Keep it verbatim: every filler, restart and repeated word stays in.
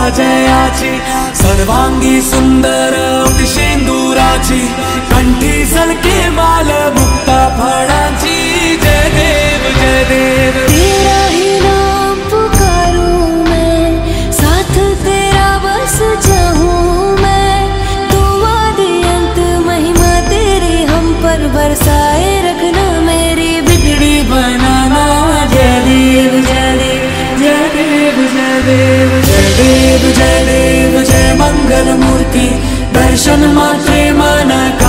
जयाची, सर्वांगी सुंदर उठशेंदुराची, कंठी सलके माल मुक्ता फळाची। जय देव जय देव तेरा ही नाम पुकारूं मैं, साथ तेरा बस चाहूं मैं। तुम आदि अंत महिमा तेरी हम पर बरसाए रखना, मेरी बिगड़ी बनाना। जय देव जय देव जय देव जय देव जय देव जय देव जय मंगल मूर्ति, दर्शन मात्रे मन